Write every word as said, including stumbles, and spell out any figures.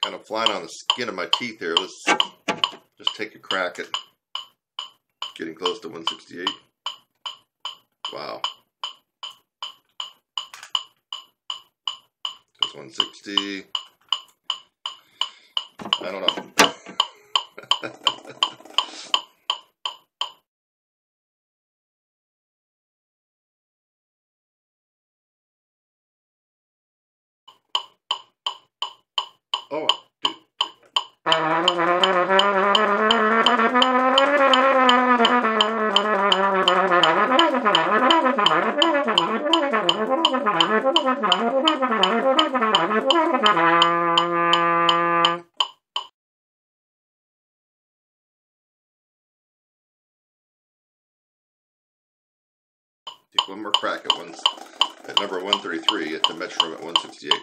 kind of flying on the skin of my teeth here. Let's just take a crack at getting close to one sixty-eight. Wow. That's one sixty. I don't know. Oh, dude. Take one more crack at one at number one thirty-three at the metronome at one sixty-eight.